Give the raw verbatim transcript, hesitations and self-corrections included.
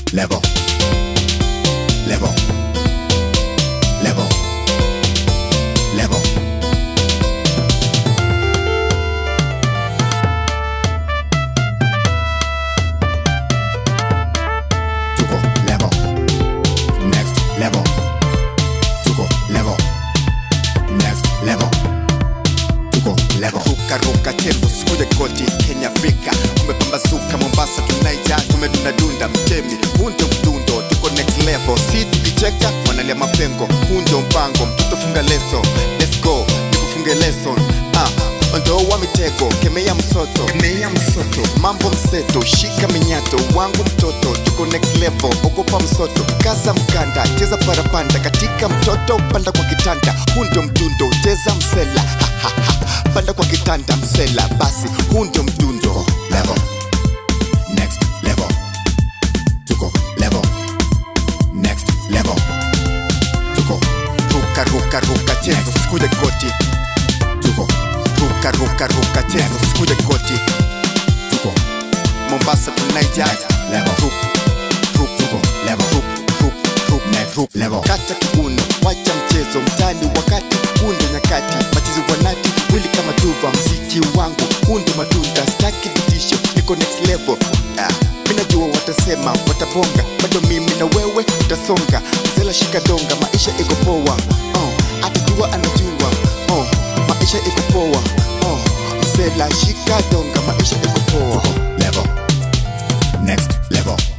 level, level, level, level. Tuko level, next level. Tuko level, next level. Tuko level. Ruka ruka tembo sikuja koti Kenya Afrika. Kumepambazuka Mombasa tunaija tumedunda mtemi. Hundo mdundo tuko next level. Si tukicheka wanalia mapengo. Hundo mpango mtoto funga leso. Let's go nikufunge lesson. Ah Ondo wa mitego, kemea msoto, kemea msoto. Mambo mseto, shika minyato, wangu mtoto. Tuko next level, ogopa msoto. Kaza mkanda, cheza parapanda. Katika mtoto, panda kwa kitanda. Hundo mdundo, cheza msela. Ha ha ha, panda kwa kitanda msela. Basi, hundo mdundo. Level, next level. Tuko level, next level. Tuko ruka ruka ruka tembo sikuja koti. Tuko ruka ruka ruka tembo sikuja koti. Tuko Mombasa tunaija level. Rup rup Tuko level, rup rup rup next rup level. Kata kiuno, wacha mchezo mtani wakati hundo nyakati. Machizi wanati, mwili kama tuva. Mziki wangu, hundo matunda. Staki vitisho, niko next level. ah, Minajua watasema, watabonga. Bado mimi na wewe, utasonga. Mzela shika donga, maisha iko poa. uh, Atajua anajua. uh, Maisha iko poa. uh, Mzela shika donga, maisha iko poa. Tuko level, next level.